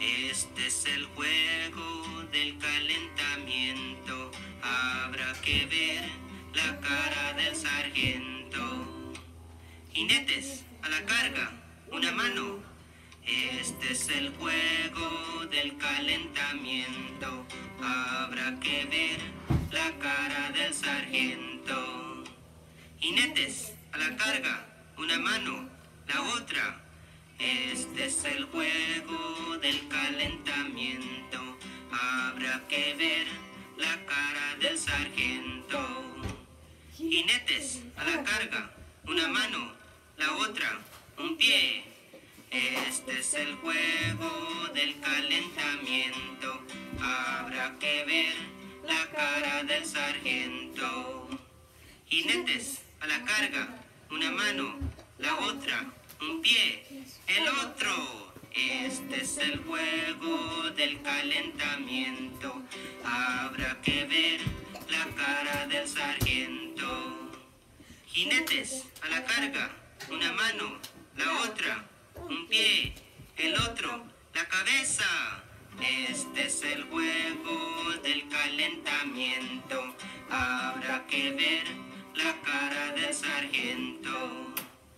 Este es el juego del calentamiento. Habrá que ver la cara del sargento. Jinetes, a la carga, una mano. Este es el juego del calentamiento. Habrá que ver la cara del sargento. Jinetes, a la carga, una mano, la otra. Este es el juego del calentamiento. Habrá que ver la cara del sargento. Jinetes, a la carga, una mano, la otra, un pie. Este es el juego del calentamiento. Habrá que ver la cara del sargento. Jinetes, a la carga, una mano, la otra, un pie, el otro. Este es el juego del calentamiento. Habrá que ver la cara del sargento. Jinetes, a la carga, una mano, la otra, un pie, el otro, la cabeza. Este es el juego del calentamiento. Habrá que ver la cara del sargento.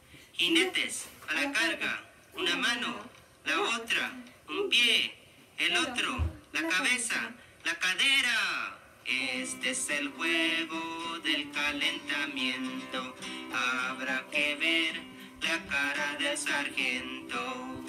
Jinetes, a la carga, una mano, la otra, un pie, el otro, la cabeza, la cadera. Este es el juego del calentamiento. Habrá que ver la cara del sargento.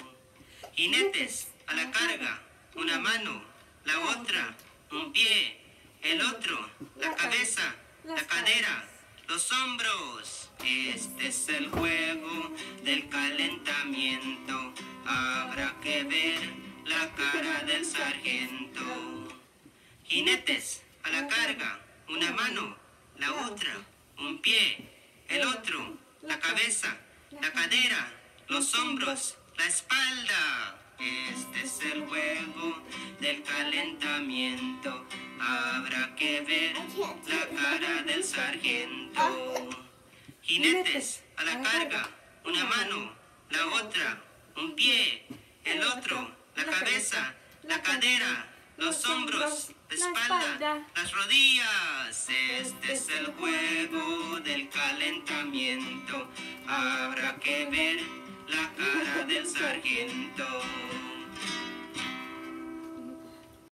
Jinetes, a la carga, una mano, la otra, un pie, el otro, la cabeza, la cadera, los hombros. Este es el juego del calentamiento. Habrá que ver la cara del sargento. Jinetes, a la carga, una mano, la otra, un pie, el otro, la cabeza, la cadera, los hombros, la espalda. Este es el juego del calentamiento. Habrá que ver la cara del sargento. Jinetes, a la carga, una mano, la otra, un pie, el otro, la cabeza, la cadera, los hombros, la espalda, las rodillas. Este es el juego del calentamiento. Habrá que ver la cara del sargento.